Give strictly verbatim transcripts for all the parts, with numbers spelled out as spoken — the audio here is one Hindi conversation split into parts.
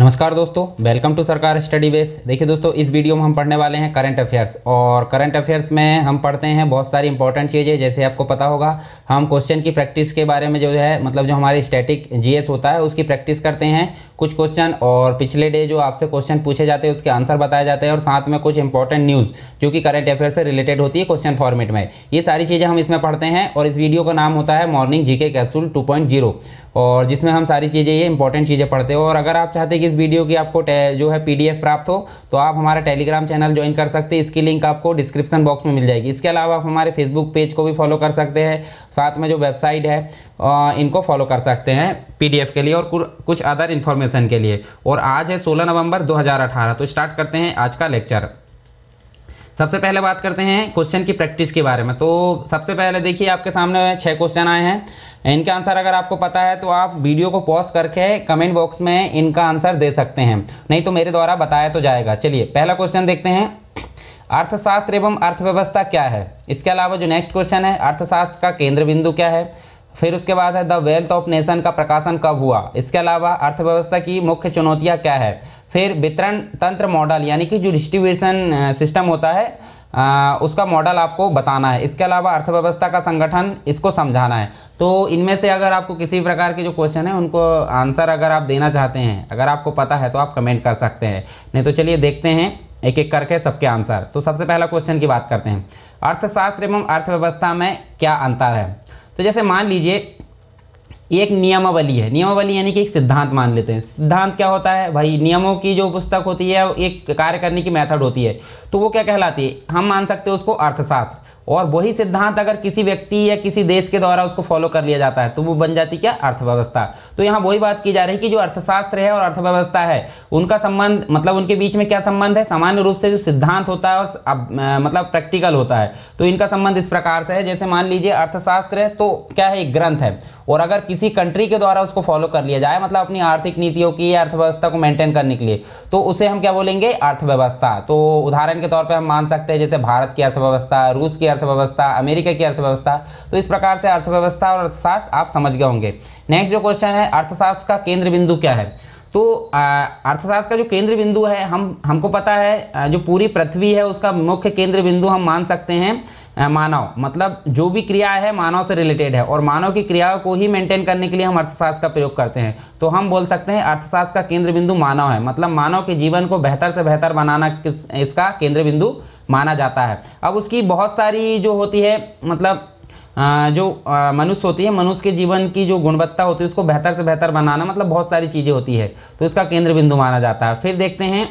नमस्कार दोस्तों, welcome to Sarkar study base. देखिए दोस्तों, इस वीडियो में हम पढ़ने वाले हैं करंट अफेयर्स। और करंट अफेयर्स में हम पढ़ते हैं बहुत सारी इंपॉर्टेंट चीज़ें। जैसे आपको पता होगा, हम क्वेश्चन की प्रैक्टिस के बारे में जो है मतलब जो हमारी स्टैटिक जीएस होता है उसकी प्रैक्टिस करते हैं कुछ क्वेश्चन, और पिछले डे जो आपसे क्वेश्चन पूछे जाते हैं उसके आंसर बताए जाते हैं, और साथ में कुछ इंपॉर्टेंट न्यूज़ जो कि करंट अफेयर से रिलेटेड होती है क्वेश्चन फॉर्मेट में। ये सारी चीज़ें हम इसमें पढ़ते हैं। और इस वीडियो का नाम होता है morning GK capsule two point zero, और जिसमें हम सारी चीज़ें ये इंपॉर्टेंट चीज़ें पढ़ते हैं। और अगर आप चाहते हैं कि इस वीडियो की आपको जो है पीडीएफ प्राप्त हो, तो आप हमारा टेलीग्राम चैनल ज्वाइन कर सकते हैं। इसकी लिंक आपको डिस्क्रिप्शन बॉक्स में मिल जाएगी। इसके अलावा आप हमारे फेसबुक पेज को भी फॉलो कर सकते हैं, साथ में जो वेबसाइट है इनको फॉलो कर सकते हैं पीडीएफ के लिए और कुछ अदर इन्फॉर्मेशन के लिए। और आज है सोलह नवंबर दो हज़ार अठारह। तो स्टार्ट करते हैं आज का लेक्चर। सबसे पहले बात करते हैं क्वेश्चन की प्रैक्टिस के बारे में। तो सबसे पहले देखिए, आपके सामने छः क्वेश्चन आए हैं। इनका आंसर अगर आपको पता है तो आप वीडियो को पॉज करके कमेंट बॉक्स में इनका आंसर दे सकते हैं, नहीं तो मेरे द्वारा बताया तो जाएगा। चलिए पहला क्वेश्चन देखते हैं, अर्थशास्त्र एवं अर्थव्यवस्था क्या है। इसके अलावा जो नेक्स्ट क्वेश्चन है, अर्थशास्त्र का केंद्र बिंदु क्या है। फिर उसके बाद है द वेल्थ ऑफ नेशन का प्रकाशन कब हुआ। इसके अलावा अर्थव्यवस्था की मुख्य चुनौतियाँ क्या है। फिर वितरण तंत्र मॉडल यानी कि जो डिस्ट्रीब्यूशन सिस्टम होता है आ, उसका मॉडल आपको बताना है। इसके अलावा अर्थव्यवस्था का संगठन, इसको समझाना है। तो इनमें से अगर आपको किसी प्रकार के जो क्वेश्चन है उनको आंसर अगर आप देना चाहते हैं, अगर आपको पता है तो आप कमेंट कर सकते हैं, नहीं तो चलिए देखते हैं एक एक करके सबके आंसर। तो सबसे पहला क्वेश्चन की बात करते हैं, अर्थशास्त्र एवं अर्थव्यवस्था में क्या अंतर है। तो जैसे मान लीजिए एक नियमावली है, नियमावली यानी कि एक सिद्धांत मान लेते हैं। सिद्धांत क्या होता है भाई, नियमों की जो पुस्तक होती है एक कार्य करने की मेथड होती है, तो वो क्या कहलाती है, हम मान सकते हैं उसको अर्थशास्त्र। और वही सिद्धांत अगर किसी व्यक्ति या किसी देश के द्वारा उसको फॉलो कर लिया जाता है तो वो बन जाती क्या, अर्थव्यवस्था। तो यहाँ वही बात की जा रही है कि जो अर्थशास्त्र है और अर्थव्यवस्था है उनका संबंध, मतलब उनके बीच में क्या संबंध है। सामान्य रूप से जो सिद्धांत होता है और अब मतलब प्रैक्टिकल होता है, तो इनका संबंध इस प्रकार से है। जैसे मान लीजिए अर्थशास्त्र है तो क्या है, एक ग्रंथ है, और अगर किसी कंट्री के द्वारा उसको फॉलो कर लिया जाए, मतलब अपनी आर्थिक नीतियों की अर्थव्यवस्था को मेंटेन करने के लिए, तो उसे हम क्या बोलेंगे, अर्थव्यवस्था। तो उदाहरण के तौर पे हम मान सकते हैं जैसे भारत की अर्थव्यवस्था, रूस की अर्थव्यवस्था, अमेरिका की अर्थव्यवस्था। तो इस प्रकार से अर्थव्यवस्था और अर्थशास्त्र आप समझ गए होंगे। नेक्स्ट जो क्वेश्चन है, अर्थशास्त्र का केंद्र बिंदु क्या है। तो अर्थशास्त्र का जो केंद्र बिंदु है, हम हमको पता है जो पूरी पृथ्वी है उसका मुख्य केंद्र बिंदु हम मान सकते हैं मानव, मतलब जो भी क्रिया है मानव से रिलेटेड है, और मानव की क्रियाओं को ही मेंटेन करने के लिए हम अर्थशास्त्र का प्रयोग करते हैं। तो हम बोल सकते हैं अर्थशास्त्र का केंद्र बिंदु मानव है, मतलब मानव के जीवन को बेहतर से बेहतर बनाना किस इसका केंद्र बिंदु माना जाता है। अब उसकी बहुत सारी जो होती है, मतलब जो मनुष्य होती है, मनुष्य के जीवन की जो गुणवत्ता होती है उसको बेहतर से बेहतर बनाना, मतलब बहुत सारी चीज़ें होती है, तो इसका केंद्र बिंदु माना जाता है। फिर देखते हैं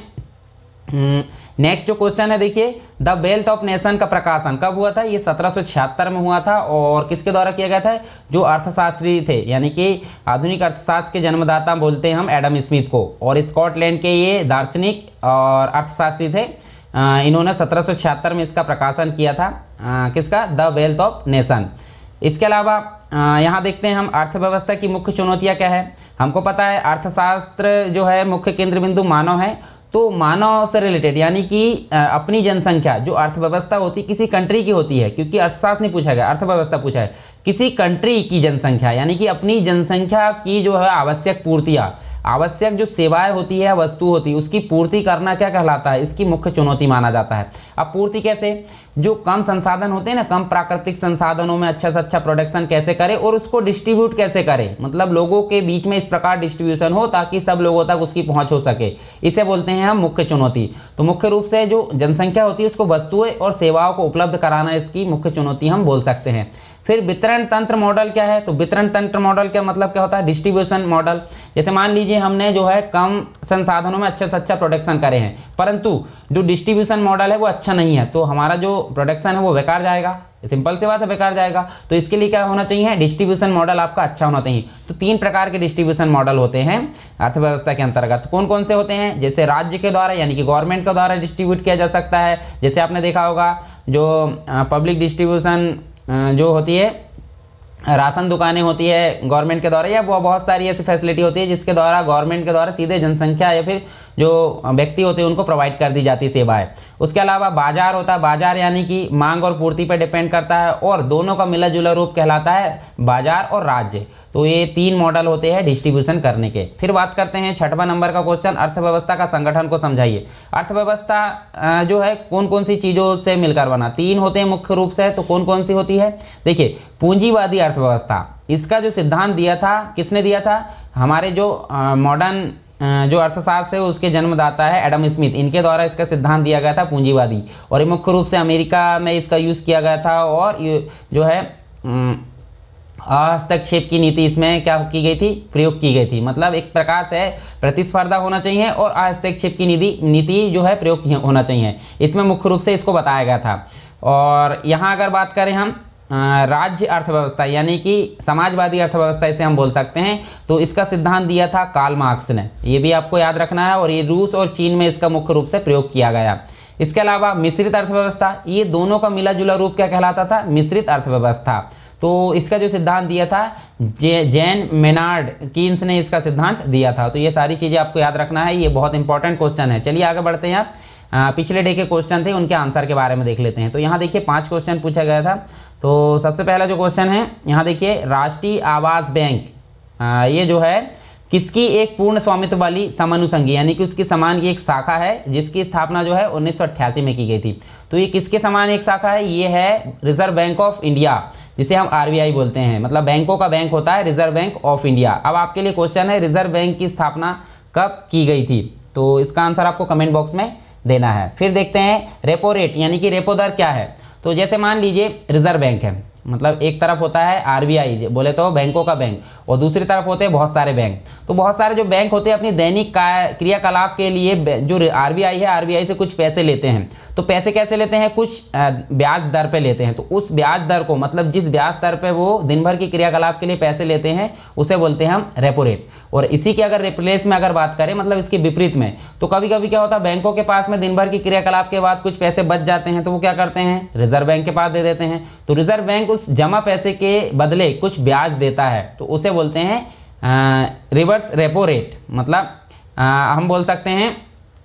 नेक्स्ट जो क्वेश्चन है, देखिए द वेल्थ ऑफ नेशन का प्रकाशन कब हुआ था। ये सत्रह सौ छिहत्तर में हुआ था, और किसके द्वारा किया गया था, जो अर्थशास्त्री थे, यानी कि आधुनिक अर्थशास्त्र के जन्मदाता बोलते हैं हम एडम स्मिथ को, और स्कॉटलैंड के ये दार्शनिक और अर्थशास्त्री थे। इन्होंने सत्रह सौ छिहत्तर में इसका प्रकाशन किया था, किसका, द वेल्थ ऑफ नेशन। इसके अलावा यहाँ देखते हैं हम अर्थव्यवस्था की मुख्य चुनौतियाँ क्या है। हमको पता है अर्थशास्त्र जो है मुख्य केंद्र बिंदु मानव है, तो मानव से रिलेटेड यानी कि अपनी जनसंख्या, जो अर्थव्यवस्था होती है किसी कंट्री की होती है, क्योंकि अर्थशास्त्र नहीं पूछा गया, अर्थव्यवस्था पूछा है, किसी कंट्री की जनसंख्या यानी कि अपनी जनसंख्या की जो है आवश्यक पूर्तियाँ, आवश्यक जो सेवाएं होती है, वस्तु होती है, उसकी पूर्ति करना क्या कहलाता है, इसकी मुख्य चुनौती माना जाता है। अब पूर्ति कैसे, जो कम संसाधन होते हैं ना, कम प्राकृतिक संसाधनों में अच्छा से अच्छा प्रोडक्शन कैसे करें और उसको डिस्ट्रीब्यूट कैसे करें, मतलब लोगों के बीच में इस प्रकार डिस्ट्रीब्यूशन हो ताकि सब लोगों तक उसकी पहुंच हो सके, इसे बोलते हैं हम मुख्य चुनौती। तो मुख्य रूप से जो जनसंख्या होती है उसको वस्तुएं और सेवाओं को उपलब्ध कराना, इसकी मुख्य चुनौती हम बोल सकते हैं। फिर वितरण तंत्र मॉडल क्या है। तो वितरण तंत्र मॉडल का मतलब क्या होता है, डिस्ट्रीब्यूशन मॉडल। जैसे मान लीजिए हमने जो है कम संसाधनों में अच्छे से अच्छा प्रोडक्शन करे हैं, परंतु जो डिस्ट्रीब्यूशन मॉडल है वो अच्छा नहीं है, तो हमारा जो प्रोडक्शन है वो बेकार जाएगा, सिंपल सी बात है, बेकार जाएगा। तो इसके लिए क्या होना चाहिए, डिस्ट्रीब्यूशन मॉडल आपका अच्छा होना चाहिए। तो तीन प्रकार के डिस्ट्रीब्यूशन मॉडल होते हैं अर्थव्यवस्था के अंतर्गत। तो कौन कौन से होते हैं, जैसे राज्य के द्वारा यानी कि गवर्नमेंट के द्वारा डिस्ट्रीब्यूट किया जा सकता है। जैसे आपने देखा होगा जो पब्लिक डिस्ट्रीब्यूशन जो होती है, राशन दुकानें होती है गवर्नमेंट के द्वारा, या वो बहुत सारी ऐसी फैसिलिटी होती है जिसके द्वारा गवर्नमेंट के द्वारा सीधे जनसंख्या या फिर जो व्यक्ति होते हैं उनको प्रोवाइड कर दी जाती सेवाएं। उसके अलावा बाजार होता है, बाजार यानी कि मांग और पूर्ति पर डिपेंड करता है और दोनों का मिला जुला रूप कहलाता है बाजार और राज्य। तो ये तीन मॉडल होते हैं डिस्ट्रीब्यूशन करने के। फिर बात करते हैं छठवां नंबर का क्वेश्चन, अर्थव्यवस्था का संगठन को समझाइए। अर्थव्यवस्था जो है कौन कौन सी चीज़ों से मिलकर बना, तीन होते हैं मुख्य रूप से, तो कौन कौन सी होती है? देखिए, पूंजीवादी अर्थव्यवस्था, इसका जो सिद्धांत दिया था किसने दिया था? हमारे जो मॉडर्न जो अर्थशास्त्र है उसके जन्मदाता है एडम स्मिथ, इनके द्वारा इसका सिद्धांत दिया गया था पूंजीवादी, और ये मुख्य रूप से अमेरिका में इसका यूज़ किया गया था। और ये जो है हस्तक्षेप की नीति इसमें क्या की गई थी? प्रयोग की गई थी। मतलब एक प्रकार से प्रतिस्पर्धा होना चाहिए और हस्तक्षेप की नीति नीति जो है प्रयोग होना चाहिए, इसमें मुख्य रूप से इसको बताया गया था। और यहाँ अगर बात करें हम राज्य अर्थव्यवस्था यानी कि समाजवादी अर्थव्यवस्था इसे हम बोल सकते हैं, तो इसका सिद्धांत दिया था कार्ल मार्क्स ने, ये भी आपको याद रखना है। और ये रूस और चीन में इसका मुख्य रूप से प्रयोग किया गया। इसके अलावा मिश्रित अर्थव्यवस्था, ये दोनों का मिला जुला रूप क्या कहलाता था? मिश्रित अर्थव्यवस्था। तो इसका जो सिद्धांत दिया था जे जैन मेनार्ड कीन्स ने इसका सिद्धांत दिया था। तो ये सारी चीज़ें आपको याद रखना है, ये बहुत इंपॉर्टेंट क्वेश्चन है। चलिए आगे बढ़ते हैं। आप पिछले डे के क्वेश्चन थे उनके आंसर के बारे में देख लेते हैं। तो यहाँ देखिए पांच क्वेश्चन पूछा गया था। तो सबसे पहला जो क्वेश्चन है यहाँ देखिए, राष्ट्रीय आवास बैंक आ, ये जो है किसकी एक पूर्ण स्वामित्व वाली समानुषंगी यानी कि उसकी समान की एक शाखा है जिसकी स्थापना जो है उन्नीस सौ अट्ठासी में की गई थी। तो ये किसके समान एक शाखा है? ये है रिजर्व बैंक ऑफ इंडिया, जिसे हम आरबीआई बोलते हैं। मतलब बैंकों का बैंक होता है रिजर्व बैंक ऑफ इंडिया। अब आपके लिए क्वेश्चन है, रिजर्व बैंक की स्थापना कब की गई थी? तो इसका आंसर आपको कमेंट बॉक्स में देना है। फिर देखते हैं रेपो रेट यानी कि रेपो दर क्या है। तो जैसे मान लीजिए रिजर्व बैंक है, मतलब एक तरफ होता है आरबीआई बोले तो बैंकों का बैंक, और दूसरी तरफ होते हैं बहुत सारे बैंक। तो बहुत सारे जो बैंक होते हैं अपनी दैनिक क्रियाकलाप के लिए जो आरबीआई है, आरबीआई से कुछ पैसे लेते हैं। तो पैसे कैसे लेते हैं? कुछ ब्याज दर पे लेते हैं। तो उस ब्याज दर को, मतलब जिस ब्याज दर पे वो दिन भर की क्रियाकलाप के लिए पैसे लेते हैं, उसे बोलते हैं हम रेपो रेट। और इसी के अगर रिप्लेस में अगर बात करें, मतलब इसके विपरीत में, तो कभी कभी क्या होता है, बैंकों के पास में दिन भर की क्रियाकलाप के बाद कुछ पैसे बच जाते हैं, तो वो क्या करते हैं? रिजर्व बैंक के पास दे देते हैं। तो रिजर्व बैंक उस जमा पैसे के बदले कुछ ब्याज देता है, तो उसे बोलते हैं रिवर्स रेपो रेट। मतलब आ, हम बोल सकते हैं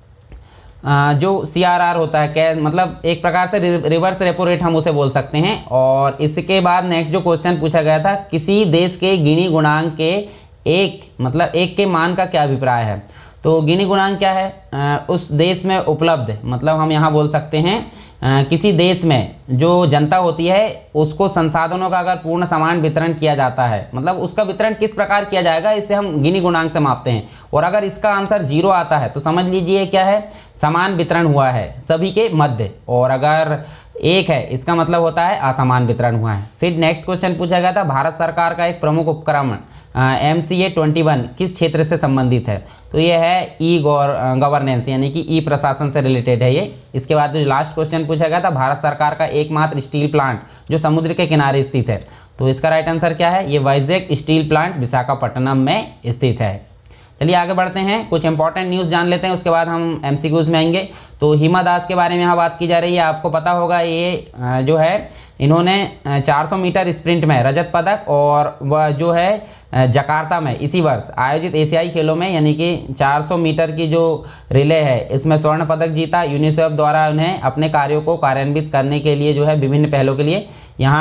आ, जो सी आर आर होता है, क्या मतलब एक प्रकार से रिवर्स रेपो रेट हम उसे बोल सकते हैं। और इसके बाद नेक्स्ट जो क्वेश्चन पूछा गया था, किसी देश के गिनी गुणांक के एक मतलब एक के मान का क्या अभिप्राय है? तो गिनी गुणांक क्या है? आ, उस देश में उपलब्ध, मतलब हम यहाँ बोल सकते हैं आ, किसी देश में जो जनता होती है उसको संसाधनों का अगर पूर्ण समान वितरण किया जाता है, मतलब उसका वितरण किस प्रकार किया जाएगा, इसे हम गिनी गुणांक से मापते हैं। और अगर इसका आंसर जीरो आता है तो समझ लीजिए क्या है? समान वितरण हुआ है सभी के मध्य। और अगर एक है इसका मतलब होता है असमान वितरण हुआ है। फिर नेक्स्ट क्वेश्चन पूछा गया था, भारत सरकार का एक प्रमुख उपक्रम M C A twenty one किस क्षेत्र से संबंधित है? तो ये है ई गवर्नेंस यानी कि ई प्रशासन से रिलेटेड है ये। इसके बाद जो लास्ट क्वेश्चन पूछा गया था, भारत सरकार का एकमात्र स्टील प्लांट जो समुद्र के किनारे स्थित है, तो इसका राइट आंसर क्या है? ये वाइजैक स्टील प्लांट विशाखापट्टनम में स्थित है। चलिए आगे बढ़ते हैं, कुछ इंपॉर्टेंट न्यूज़ जान लेते हैं, उसके बाद हम एमसीक्यूज में आएंगे। तो हिमा दास के बारे में यहाँ बात की जा रही है। आपको पता होगा ये जो है इन्होंने चार सौ मीटर स्प्रिंट में रजत पदक, और वह जो है जकार्ता में इसी वर्ष आयोजित एशियाई खेलों में यानी कि चार सौ मीटर की जो रिले है इसमें स्वर्ण पदक जीता। यूनिसेफ द्वारा उन्हें अपने कार्यों को कार्यान्वित करने के लिए जो है विभिन्न पहलों के लिए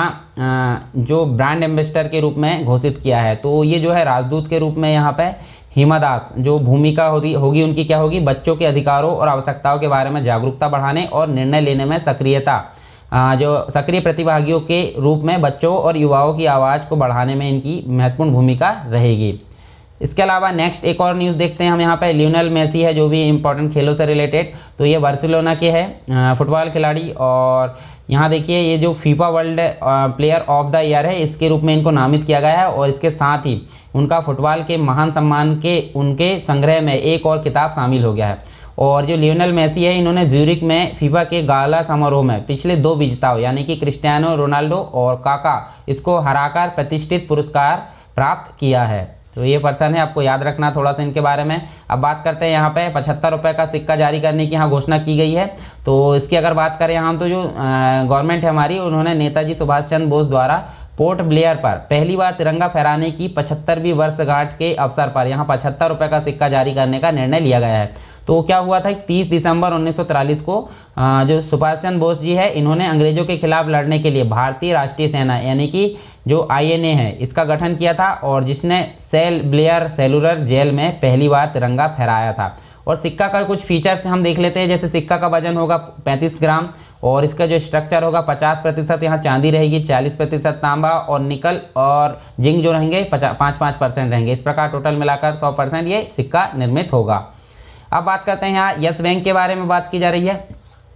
यहाँ जो ब्रांड एम्बेसडर के रूप में घोषित किया है। तो ये जो है राजदूत के रूप में यहाँ पे हिमा दास जो भूमिका होगी होगी उनकी क्या होगी? बच्चों के अधिकारों और आवश्यकताओं के बारे में जागरूकता बढ़ाने और निर्णय लेने में सक्रियता, जो सक्रिय प्रतिभागियों के रूप में बच्चों और युवाओं की आवाज़ को बढ़ाने में इनकी महत्वपूर्ण भूमिका रहेगी। इसके अलावा नेक्स्ट एक और न्यूज़ देखते हैं हम यहाँ पे। लियोनेल मेसी है जो भी इंपॉर्टेंट खेलों से रिलेटेड, तो ये बार्सिलोना के है फुटबॉल खिलाड़ी। और यहाँ देखिए ये जो FIFA world player of the year है इसके रूप में इनको नामित किया गया है। और इसके साथ ही उनका फुटबॉल के महान सम्मान के उनके संग्रह में एक और किताब शामिल हो गया है। और जो लियोनेल मेसी है इन्होंने ज्यूरिक में फीफा के गाला समारोह में पिछले दो विजेताओं यानी कि क्रिस्टियानो रोनाल्डो और काका इसको हराकर प्रतिष्ठित पुरस्कार प्राप्त किया है। तो ये पर्सन है, आपको याद रखना थोड़ा सा इनके बारे में। अब बात करते हैं यहाँ पे पचहत्तर रुपये का सिक्का जारी करने की यहाँ घोषणा की गई है। तो इसकी अगर बात करें हम, तो जो गवर्नमेंट है हमारी, उन्होंने नेताजी सुभाष चंद्र बोस द्वारा पोर्ट ब्लेयर पर पहली बार तिरंगा फहराने की पचहत्तरवीं वर्षगांठ के अवसर पर यहाँ पचहत्तर रुपये का सिक्का जारी करने का निर्णय लिया गया है। तो क्या हुआ था, तीस दिसंबर उन्नीस सौ तिरालीस को जो सुभाष चंद्र बोस जी है, इन्होंने अंग्रेजों के खिलाफ लड़ने के लिए भारतीय राष्ट्रीय सेना यानी कि जो आई एन ए है इसका गठन किया था, और जिसने सेल ब्लेयर सेलुलर जेल में पहली बार तिरंगा फहराया था। और सिक्का का कुछ फीचर्स हम देख लेते हैं। जैसे सिक्का का वजन होगा पैंतीस ग्राम, और इसका जो स्ट्रक्चर होगा पचास प्रतिशत यहाँ चांदी रहेगी, चालीस प्रतिशत तांबा, और निकल और जिंक जो रहेंगे पचास पाँच पाँच परसेंट रहेंगे। इस प्रकार टोटल मिलाकर सौ परसेंट ये सिक्का निर्मित होगा। अब बात करते हैं यहाँ यस बैंक के बारे में बात की जा रही है।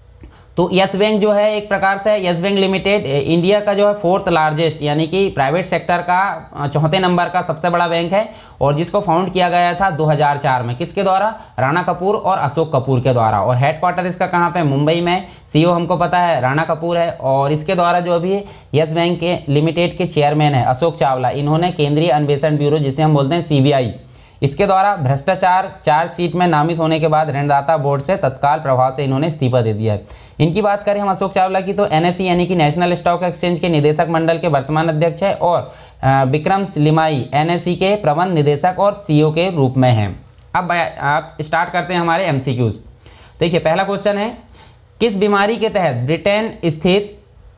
तो यस बैंक जो है एक प्रकार से यस बैंक लिमिटेड इंडिया का जो है फोर्थ लार्जेस्ट यानी कि प्राइवेट सेक्टर का चौथे नंबर का सबसे बड़ा बैंक है, और जिसको फाउंड किया गया था दो हज़ार चार में। किसके द्वारा? राणा कपूर और अशोक कपूर के द्वारा। और हेडक्वार्टर इसका कहाँ पे? मुंबई में। सीईओ हमको पता है राणा कपूर है, और इसके द्वारा जो अभी यस बैंक के लिमिटेड के चेयरमैन है अशोक चावला, इन्होंने केंद्रीय अन्वेषण ब्यूरो जिसे हम बोलते हैं सी बी आई, इसके द्वारा भ्रष्टाचार चार्जशीट में नामित होने के बाद ऋणदाता बोर्ड से तत्काल प्रभाव से इन्होंने इस्तीफा दे दिया है। इनकी बात करें हम अशोक चावला की, तो एन एस ई यानी कि नेशनल स्टॉक एक्सचेंज के निदेशक मंडल के वर्तमान अध्यक्ष है, और Vikram Limaye N S E के प्रबंध निदेशक और सी ई ओ के रूप में हैं। अब आप स्टार्ट करते हैं हमारे एम सी क्यूज़। देखिए पहला क्वेश्चन है, किस बीमारी के तहत ब्रिटेन स्थित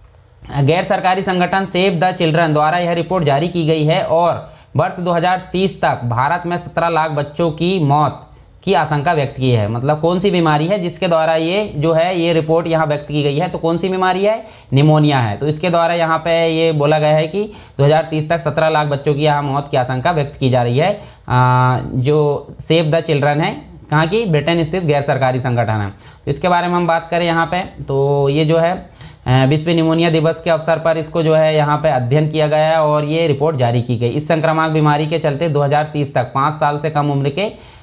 गैर सरकारी संगठन सेव द चिल्ड्रन द्वारा यह रिपोर्ट जारी की गई है, और वर्ष दो हज़ार तीस तक भारत में सत्रह लाख बच्चों की मौत की आशंका व्यक्त की है। मतलब कौन सी बीमारी है जिसके द्वारा ये जो है ये रिपोर्ट यहाँ व्यक्त की गई है? तो कौन सी बीमारी है? निमोनिया है। तो इसके द्वारा यहाँ पे ये बोला गया है कि दो हज़ार तीस तक सत्रह लाख बच्चों की यहाँ मौत की आशंका व्यक्त की जा रही है। आ, जो सेव द चिल्ड्रन है कहाँ की? ब्रिटेन स्थित गैर सरकारी संगठन है। तो इसके बारे में हम बात करें यहाँ पे, तो ये जो है विश्व निमोनिया दिवस के अवसर पर इसको जो है यहाँ पे अध्ययन किया गया है, और ये रिपोर्ट जारी की गई। इस संक्रामक बीमारी के चलते दो हज़ार तीस तक पाँच साल से कम उम्र के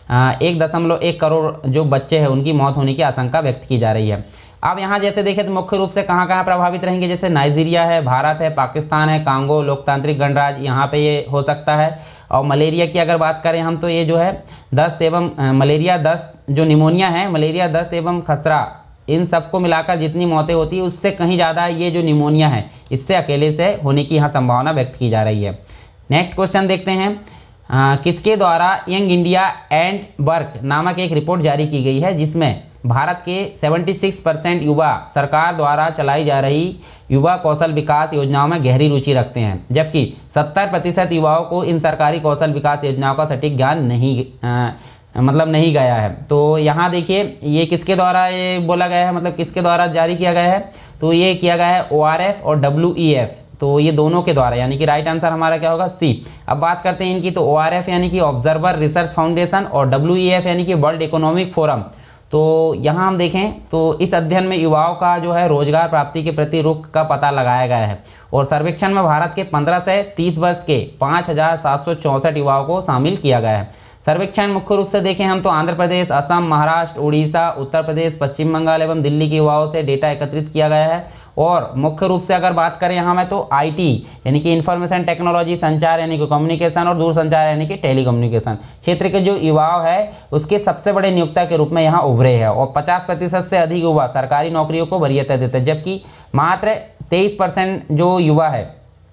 एक दशमलव एक करोड़ जो बच्चे हैं उनकी मौत होने की आशंका व्यक्त की जा रही है। अब यहाँ जैसे देखें तो मुख्य रूप से कहाँ कहाँ प्रभावित रहेंगे, जैसे नाइजीरिया है, भारत है, पाकिस्तान है, कांगो लोकतांत्रिक गणराज्य, यहाँ पे ये हो सकता है। और मलेरिया की अगर बात करें हम, तो ये जो है दस्त एवं मलेरिया दस्त जो निमोनिया है, मलेरिया दस्त एवं खसरा, इन सबको मिलाकर जितनी मौतें होती है उससे कहीं ज़्यादा ये जो निमोनिया है इससे अकेले से होने की यहाँ संभावना व्यक्त की जा रही है। नेक्स्ट क्वेश्चन देखते हैं, आ, किसके द्वारा यंग इंडिया एंड वर्क नामक एक रिपोर्ट जारी की गई है, जिसमें भारत के छिहत्तर परसेंट युवा सरकार द्वारा चलाई जा रही युवा कौशल विकास योजनाओं में गहरी रुचि रखते हैं, जबकि सत्तर प्रतिशत युवाओं को इन सरकारी कौशल विकास योजनाओं का सटीक ज्ञान नहीं आ, मतलब नहीं गया है। तो यहाँ देखिए ये किसके द्वारा ये बोला गया है, मतलब किसके द्वारा जारी किया गया है? तो ये किया गया है ओ आर एफ और डब्ल्यू ई एफ, तो ये दोनों के द्वारा, यानी कि राइट आंसर हमारा क्या होगा? सी। अब बात करते हैं इनकी, तो ओ आर एफ यानी कि ऑब्जर्वर रिसर्च फाउंडेशन, और डब्ल्यू ई एफ यानी कि वर्ल्ड इकोनॉमिक फोरम। तो यहाँ हम देखें तो इस अध्ययन में युवाओं का जो है रोजगार प्राप्ति के प्रति रुख का पता लगाया गया है, और सर्वेक्षण में भारत के पंद्रह से तीस वर्ष के पाँच हज़ार सात सौ चौंसठ युवाओं को शामिल किया गया है। सर्वेक्षण मुख्य रूप से देखें हम तो आंध्र प्रदेश, असम, महाराष्ट्र, उड़ीसा, उत्तर प्रदेश, पश्चिम बंगाल एवं दिल्ली के युवाओं से डेटा एकत्रित किया गया है। और मुख्य रूप से अगर बात करें यहाँ में तो आईटी यानी कि इंफॉर्मेशन टेक्नोलॉजी, संचार यानी कि कम्युनिकेशन, और दूरसंचार यानी कि टेलीकम्युनिकेशन क्षेत्र के जो युवाओं है उसके सबसे बड़े नियोक्ता के रूप में यहाँ उभरे हैं। और पचास प्रतिशत से अधिक युवा सरकारी नौकरियों को वरीयता देते हैं, जबकि मात्र तेईस परसेंट जो युवा है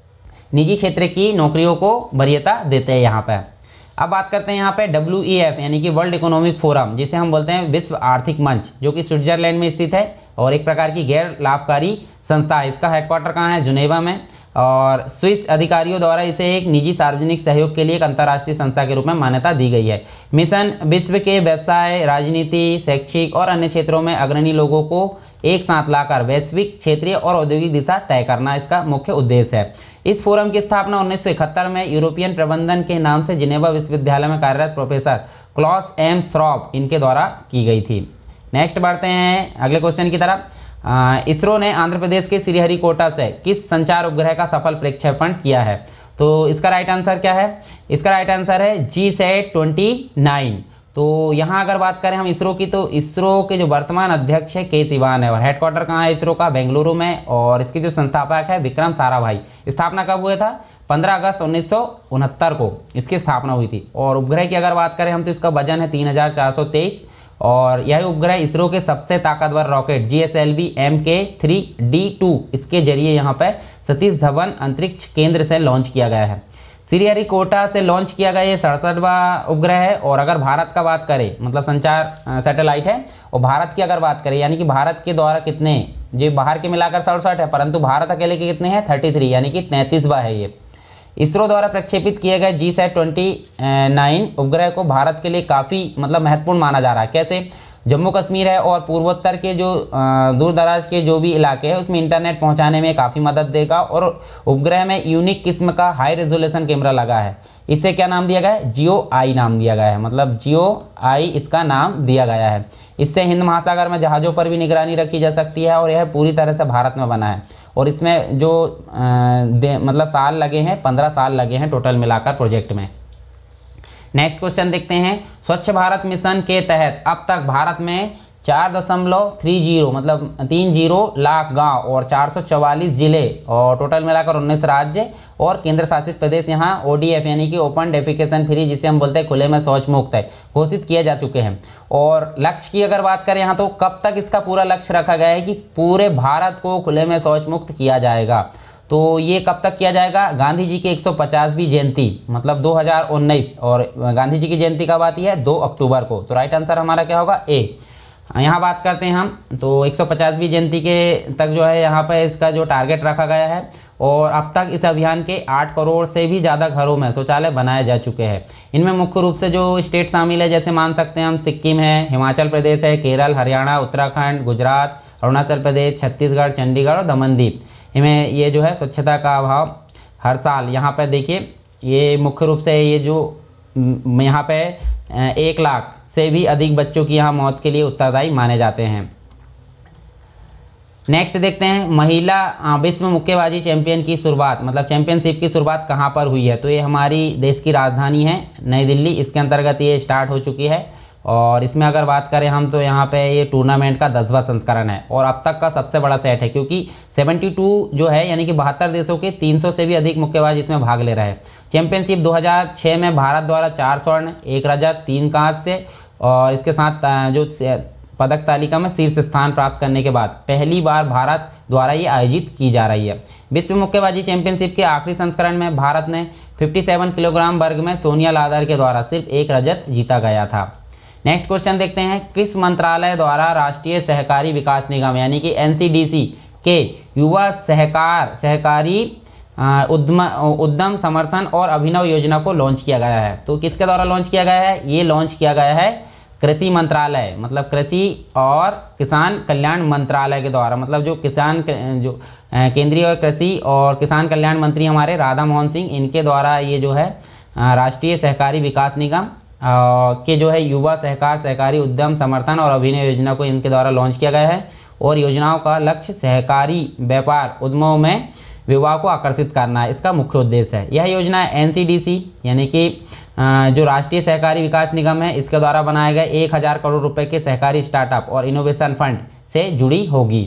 निजी क्षेत्र की नौकरियों को वरीयता देते हैं यहाँ पर। अब बात करते हैं यहाँ पे डब्ल्यू ई एफ यानी कि वर्ल्ड इकोनॉमिक फोरम, जिसे हम बोलते हैं विश्व आर्थिक मंच, जो कि स्विट्जरलैंड में स्थित है और एक प्रकार की गैर लाभकारी संस्था है। इसका हेडक्वार्टर कहाँ है? जुनेवा में। और स्विस अधिकारियों द्वारा इसे एक निजी सार्वजनिक सहयोग के लिए एक अंतर्राष्ट्रीय संस्था के रूप में मान्यता दी गई है। मिशन विश्व के व्यवसाय, राजनीति, शैक्षिक और अन्य क्षेत्रों में अग्रणी लोगों को एक साथ लाकर वैश्विक, क्षेत्रीय और औद्योगिक दिशा तय करना इसका मुख्य उद्देश्य है। इस फोरम की स्थापना उन्नीस सौ इकहत्तर में यूरोपियन प्रबंधन के नाम से जिनेवा विश्वविद्यालय में कार्यरत प्रोफेसर क्लॉस एम श्रॉफ इनके द्वारा की गई थी। नेक्स्ट बढ़ते हैं अगले क्वेश्चन की तरफ। इसरो ने आंध्र प्रदेश के श्रीहरिकोटा से किस संचार उपग्रह का सफल प्रक्षेपण किया है? तो इसका राइट आंसर क्या है? इसका राइट आंसर है जी सैट ट्वेंटी नाइन। तो यहाँ अगर बात करें हम इसरो की, तो इसरो के जो वर्तमान अध्यक्ष है के सिवान है, और हेडक्वार्टर कहाँ है इसरो का? बेंगलुरु में। और इसके जो संस्थापक है विक्रम साराभाई। स्थापना कब हुआ था? पंद्रह अगस्त उन्नीस सौ उनहत्तर को इसकी स्थापना हुई थी। और उपग्रह की अगर बात करें हम तो इसका वजन है तीन हज़ार चार सौ तेईस, और यह उपग्रह इसरो के सबसे ताकतवर rocket G S L V M K three D two इसके जरिए यहाँ पर सतीश धवन अंतरिक्ष केंद्र से लॉन्च किया गया है। श्रीहरिकोटा से लॉन्च किया गया ये सड़सठवां उपग्रह है। और अगर भारत का बात करें, मतलब संचार सैटेलाइट है, और भारत की अगर बात करें यानी कि भारत के द्वारा कितने, ये बाहर के मिलाकर सड़सठ है, परंतु भारत अकेले के कितने हैं तैंतीस, यानी कि तैंतीसवां है ये। इसरो द्वारा प्रक्षेपित किए गए जी सैट ट्वेंटी नाइन उपग्रह को भारत के लिए काफ़ी मतलब महत्वपूर्ण माना जा रहा है। कैसे? जम्मू कश्मीर है और पूर्वोत्तर के जो दूर दराज के जो भी इलाके हैं उसमें इंटरनेट पहुंचाने में काफ़ी मदद देगा। और उपग्रह में यूनिक किस्म का हाई रेजोल्यूशन कैमरा लगा है। इसे क्या नाम दिया गया है? जियो आई नाम दिया गया है, मतलब जियो आई इसका नाम दिया गया है। इससे हिंद महासागर में जहाज़ों पर भी निगरानी रखी जा सकती है और यह पूरी तरह से भारत में बना है। और इसमें जो आ, मतलब साल लगे हैं, पंद्रह साल लगे हैं टोटल मिलाकर प्रोजेक्ट में। नेक्स्ट क्वेश्चन देखते हैं। स्वच्छ भारत मिशन के तहत अब तक भारत में चार दशमलव थ्री जीरो मतलब तीन जीरो लाख गांव और चार सौ चवालीस जिले और टोटल मिलाकर उन्नीस राज्य और केंद्र शासित प्रदेश यहाँ ओ डी एफ यानी कि ओपन डेफिकेशन फ्री, जिसे हम बोलते हैं खुले में शौच मुक्त है, घोषित किए जा चुके हैं। और लक्ष्य की अगर बात करें यहाँ, तो कब तक इसका पूरा लक्ष्य रखा गया है कि पूरे भारत को खुले में शौच मुक्त किया जाएगा। तो ये कब तक किया जाएगा? गांधी जी की एक सौ पचासवीं जयंती मतलब दो हज़ार उन्नीस, और गांधी जी की जयंती कब आती है? दो अक्टूबर को। तो राइट आंसर हमारा क्या होगा? ए। यहाँ बात करते हैं हम, तो एक सौ पचासवीं जयंती के तक जो है यहाँ पर इसका जो टारगेट रखा गया है। और अब तक इस अभियान के आठ करोड़ से भी ज़्यादा घरों में शौचालय बनाए जा चुके हैं। इनमें मुख्य रूप से जो स्टेट शामिल है, जैसे मान सकते हैं हम सिक्किम है, हिमाचल प्रदेश है, केरल, हरियाणा, उत्तराखंड, गुजरात, अरुणाचल प्रदेश, छत्तीसगढ़, चंडीगढ़ और दमनदीप। इनमें ये जो है स्वच्छता का अभाव हर साल यहाँ पर देखिए, ये मुख्य रूप से ये जो यहाँ पे एक लाख से भी अधिक बच्चों की यहाँ मौत के लिए उत्तरदायी माने जाते हैं। नेक्स्ट देखते हैं, महिला विश्व मुक्केबाजी चैंपियन की शुरुआत मतलब चैंपियनशिप की शुरुआत कहाँ पर हुई है? तो ये हमारी देश की राजधानी है नई दिल्ली, इसके अंतर्गत ये स्टार्ट हो चुकी है। और इसमें अगर बात करें हम, तो यहाँ पे ये टूर्नामेंट का दसवां संस्करण है और अब तक का सबसे बड़ा सेट है, क्योंकि बहत्तर जो है यानी कि बहत्तर देशों के तीन सौ से भी अधिक मुक्केबाज इसमें भाग ले रहे हैं। चैंपियनशिप दो हज़ार छह में भारत द्वारा चार स्वर्ण, एक रजत, तीन कांस्य और इसके साथ जो पदक तालिका में शीर्ष स्थान प्राप्त करने के बाद पहली बार भारत द्वारा ये आयोजित की जा रही है। विश्व मुक्केबाजी चैंपियनशिप के आखिरी संस्करण में भारत ने सत्तावन किलोग्राम वर्ग में सोनिया लादर के द्वारा सिर्फ एक रजत जीता गया था। नेक्स्ट क्वेश्चन देखते हैं, किस मंत्रालय द्वारा राष्ट्रीय सहकारी विकास निगम यानी कि एन सी डी सी के युवा सहकार सहकारी उद्यम उद्यम समर्थन और अभिनव योजना को लॉन्च किया गया है? तो किसके द्वारा लॉन्च किया गया है? ये लॉन्च किया गया है कृषि मंत्रालय मतलब कृषि और किसान कल्याण मंत्रालय के द्वारा, मतलब जो किसान जो केंद्रीय कृषि और किसान कल्याण मंत्री हमारे राधा मोहन सिंह, इनके द्वारा ये जो है राष्ट्रीय सहकारी विकास निगम के जो है युवा सहकार सहकारी उद्यम समर्थन और अभिनव योजना को इनके द्वारा लॉन्च किया गया है। और योजनाओं का लक्ष्य सहकारी व्यापार उद्यमों में युवाओं को आकर्षित करना है, इसका मुख्य उद्देश्य है। यह योजना एन सी डी सी यानी कि जो राष्ट्रीय सहकारी विकास निगम है, इसके द्वारा बनाए गए एक हज़ार करोड़ रुपए के सहकारी स्टार्टअप और इनोवेशन फंड से जुड़ी होगी।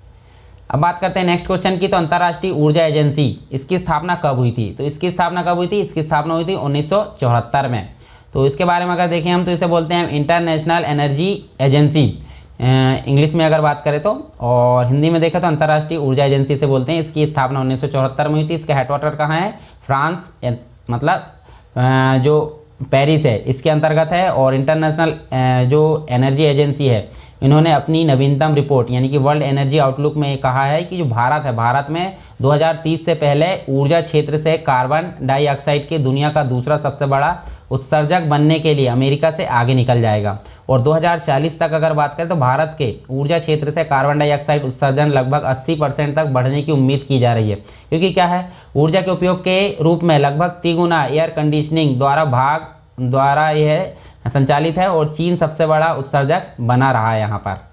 अब बात करते हैं नेक्स्ट क्वेश्चन की, तो अंतर्राष्ट्रीय ऊर्जा एजेंसी इसकी स्थापना कब हुई थी? तो इसकी स्थापना कब हुई थी? इसकी स्थापना हुई थी उन्नीस सौ चौहत्तर में। तो इसके बारे में अगर देखें हम, तो इसे बोलते हैं इंटरनेशनल एनर्जी एजेंसी इंग्लिश में अगर बात करें तो, और हिंदी में देखें तो अंतर्राष्ट्रीय ऊर्जा एजेंसी से बोलते हैं। इसकी स्थापना उन्नीस सौ चौहत्तर में हुई थी। इसका हेडक्वार्टर कहाँ है? फ्रांस मतलब जो पेरिस है इसके अंतर्गत है। और इंटरनेशनल जो एनर्जी एजेंसी है, इन्होंने अपनी नवीनतम रिपोर्ट यानी कि वर्ल्ड एनर्जी आउटलुक में कहा है कि जो भारत है, भारत में दो हज़ार तीस से पहले ऊर्जा क्षेत्र से कार्बन डाइऑक्साइड के दुनिया का दूसरा सबसे बड़ा उत्सर्जक बनने के लिए अमेरिका से आगे निकल जाएगा। और दो हज़ार चालीस तक अगर बात करें तो भारत के ऊर्जा क्षेत्र से कार्बन डाइऑक्साइड उत्सर्जन लगभग अस्सी परसेंट तक बढ़ने की उम्मीद की जा रही है, क्योंकि क्या है, ऊर्जा के उपयोग के रूप में लगभग तिगुना एयर कंडीशनिंग द्वारा भाग द्वारा यह संचालित है और चीन सबसे बड़ा उत्सर्जक बना रहा है यहाँ पर।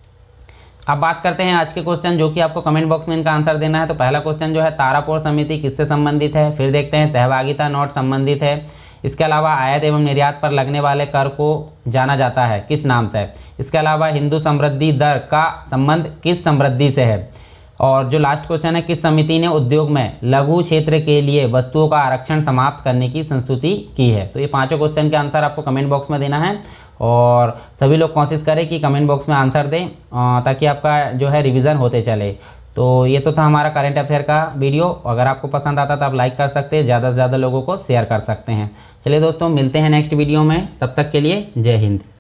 अब बात करते हैं आज के क्वेश्चन, जो कि आपको कमेंट बॉक्स में इनका आंसर देना है। तो पहला क्वेश्चन जो है, तारापुर समिति किससे संबंधित है? फिर देखते हैं सहभागिता नोट संबंधित है। इसके अलावा आयात एवं निर्यात पर लगने वाले कर को जाना जाता है किस नाम से? इसके अलावा हिंदू समृद्धि दर का संबंध किस समृद्धि से है? और जो लास्ट क्वेश्चन है, किस समिति ने उद्योग में लघु क्षेत्र के लिए वस्तुओं का आरक्षण समाप्त करने की संस्तुति की है? तो ये पांचों क्वेश्चन के आंसर आपको कमेंट बॉक्स में देना है। और सभी लोग कोशिश करें कि कमेंट बॉक्स में आंसर दें ताकि आपका जो है रिवीजन होते चले। तो ये तो था हमारा करंट अफेयर का वीडियो। अगर आपको पसंद आता तो आप लाइक कर सकते हैं, ज़्यादा से ज़्यादा लोगों को शेयर कर सकते हैं। चलिए दोस्तों, मिलते हैं नेक्स्ट वीडियो में, तब तक के लिए जय हिंद।